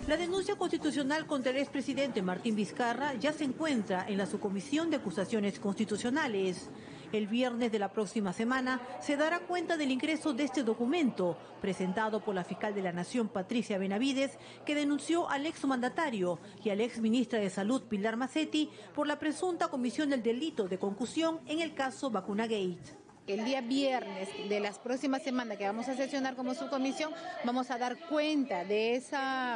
La denuncia constitucional contra el expresidente Martín Vizcarra ya se encuentra en la subcomisión de acusaciones constitucionales. El viernes de la próxima semana se dará cuenta del ingreso de este documento, presentado por la fiscal de la Nación, Patricia Benavides, que denunció al exmandatario y a la exministra de Salud, Pilar Mazzetti, por la presunta comisión del delito de concusión en el caso Vacunagate. El día viernes de las próximas semanas que vamos a sesionar como subcomisión, vamos a dar cuenta de esa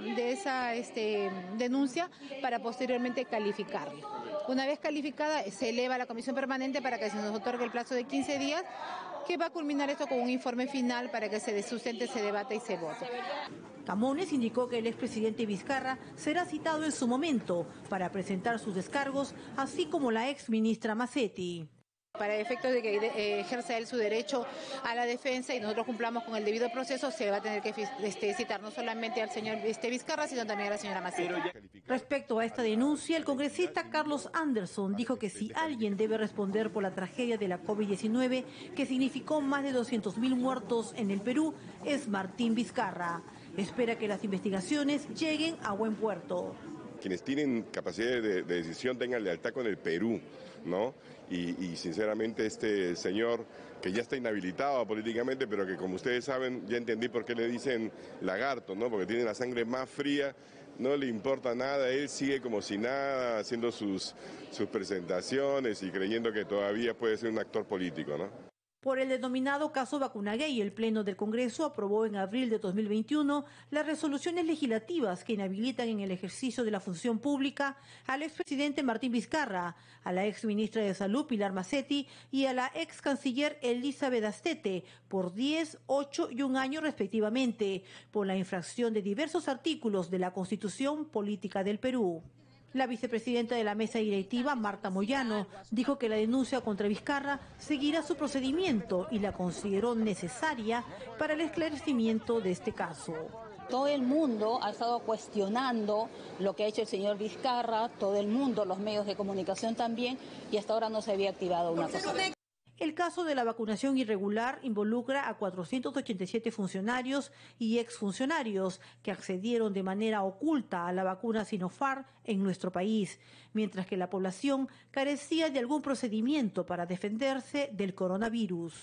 denuncia para posteriormente calificarla. Una vez calificada, se eleva a la comisión permanente para que se nos otorgue el plazo de 15 días, que va a culminar esto con un informe final para que se sustente, se debata y se vote. Camones indicó que el expresidente Vizcarra será citado en su momento para presentar sus descargos, así como la exministra Mazzetti. Para efectos de que ejerza él su derecho a la defensa y nosotros cumplamos con el debido proceso, se va a tener que citar no solamente al señor Vizcarra, sino también a la señora Mazzetti. Respecto a esta denuncia, el congresista Carlos Anderson dijo que si alguien debe responder por la tragedia de la COVID-19, que significó más de 200.000 muertos en el Perú, es Martín Vizcarra. Espera que las investigaciones lleguen a buen puerto. Quienes tienen capacidad de decisión tengan lealtad con el Perú, ¿no? Y sinceramente este señor que ya está inhabilitado políticamente, pero que como ustedes saben, ya entendí por qué le dicen lagarto, ¿no? Porque tiene la sangre más fría, no le importa nada, él sigue como si nada, haciendo sus presentaciones y creyendo que todavía puede ser un actor político, ¿no? Por el denominado caso Vacunagate, el Pleno del Congreso aprobó en abril de 2021 las resoluciones legislativas que inhabilitan en el ejercicio de la función pública al expresidente Martín Vizcarra, a la exministra de Salud Pilar Mazzetti y a la ex canciller Elizabeth Astete por 10, 8 y 1 año respectivamente, por la infracción de diversos artículos de la Constitución Política del Perú. La vicepresidenta de la mesa directiva, Marta Moyano, dijo que la denuncia contra Vizcarra seguirá su procedimiento y la consideró necesaria para el esclarecimiento de este caso. Todo el mundo ha estado cuestionando lo que ha hecho el señor Vizcarra, todo el mundo, los medios de comunicación también, y hasta ahora no se había activado una cosa. El caso de la vacunación irregular involucra a 487 funcionarios y exfuncionarios que accedieron de manera oculta a la vacuna Sinopharm en nuestro país, mientras que la población carecía de algún procedimiento para defenderse del coronavirus.